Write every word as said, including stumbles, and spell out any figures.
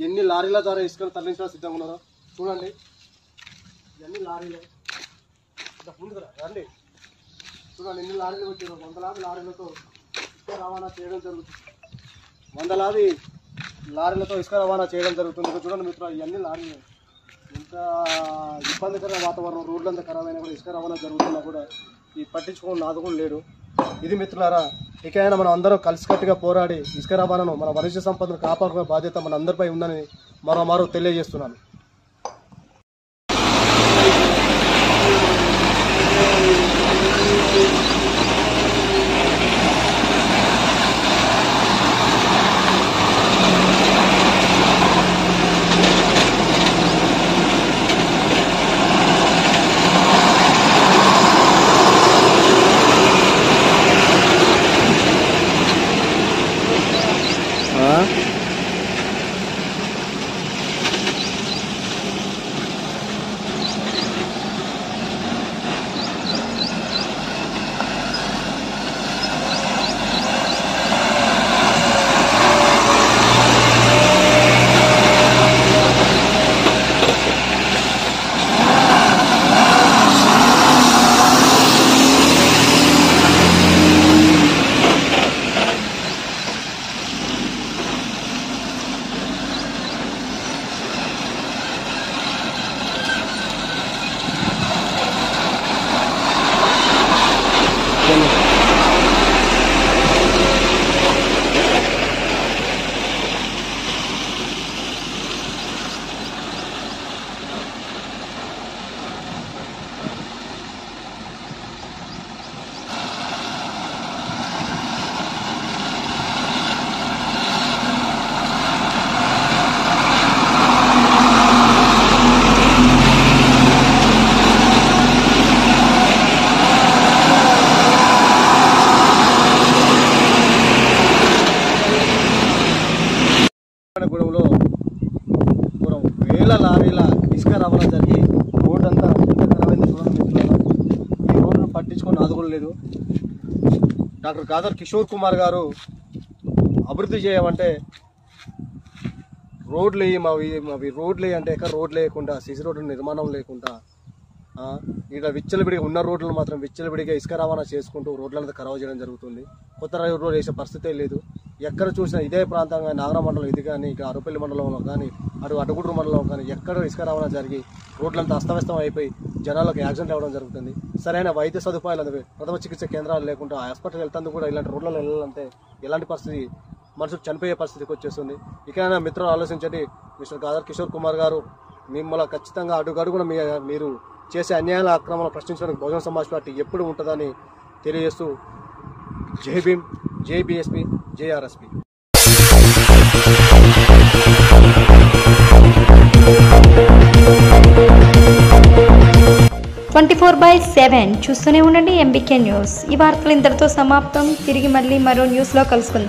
ఎన్ని లారీల ద్వారా ఇసుకను తరలించడం సిద్ధంగా ఉన్నారో చూడండి. ఇవన్నీ లారీలే ముందు రండి చూడండి. ఎన్ని లారీలు వచ్చారో వందలాది లారీలతో ఇసుక రవాణా చేయడం జరుగుతుంది. వందలాది లారీలతో ఇసుక రవాణా చేయడం జరుగుతుంది. చూడండి మిత్రులు, ఇవన్నీ లారీలే. ఇంత ఇబ్బందికర వాతావరణం, రోడ్లంతా ఖరాబ్ అయినా కూడా ఇసుక రవాణా జరుగుతున్నా కూడా ఈ పట్టించుకోవడం నాది కూడా లేడు. ఇది మిత్రులారా, ఇకైనా మనం అందరం కలిసికట్టుగా పోరాడి ఇసుక రవాణాను, మన వరిష్ట సంపదను కాపాడుకునే బాధ్యత మన అందరిపై ఉందని మరో మరో తెలియజేస్తున్నాను. గూడెంలో వేల లారీల ఇసుక రవాణా జరిగి రోడ్డు అంతా ఎంత ఖరాబైంది చూడండి మిత్రులారా. ఈ రోడ్డును పట్టించుకొని ఆదుకోలేదు. డాక్టర్ గాదర్ కిషోర్ కుమార్ గారు అభివృద్ధి చేయమంటే రోడ్లు వేయి మావి మావి రోడ్లు వేయి అంటే ఎక్కడ రోడ్లు వేయకుండా, సిసి రోడ్ల నిర్మాణం లేకుండా ఇక్కడ విచ్చలవిడిగా ఉన్న రోడ్లను మాత్రం విచ్చలవిడిగా ఇసుక రవాణా చేసుకుంటూ రోడ్లంతా ఖరాబ్ చేయడం జరుగుతుంది. కొత్త రోడ్ వేసే పరిస్థితే లేదు. ఎక్కడ చూసినా ఇదే ప్రాంతంగా నాగర మండలం ఇది కానీ, ఇక అరుపల్లి మండలంలో కానీ, అటు అటుగుడ్రు మండలం కానీ ఎక్కడ ఇసుక రవాణా జరిగి రోడ్లంతా అస్తవ్యస్తం అయిపోయి జనాలకు యాక్సిడెంట్ అవ్వడం జరుగుతుంది. సరైన వైద్య సదుపాయాలు అందుకే ప్రథమ చికిత్స కేంద్రాలు లేకుండా హాస్పిటల్ వెళ్తాందుకు కూడా ఇలాంటి రోడ్లలో వెళ్ళాలంటే ఎలాంటి పరిస్థితి, మనుషులు చనిపోయే పరిస్థితికి వచ్చేస్తుంది. ఇకైనా మిత్రులు ఆలోచించండి. మిస్టర్ గాదర్ కిషోర్ కుమార్ గారు, మిమ్మల్ని ఖచ్చితంగా అడుగడుగున మీ మీరు చేసే అన్యాయాల అక్రమాలను ప్రశ్నించడానికి బహుజన సమాజ్ పార్టీ ఎప్పుడు ఉంటుందని తెలియజేస్తూ జై భీమ్, జై బీఎస్పీ, జై RSP. Twenty four by seven చూస్తూనే ఉండండి ఎంబీకే న్యూస్. ఈ వార్తలు ఇంతటితో సమాప్తం. తిరిగి మళ్ళీ మరో న్యూస్లో కలుసుకుందాం.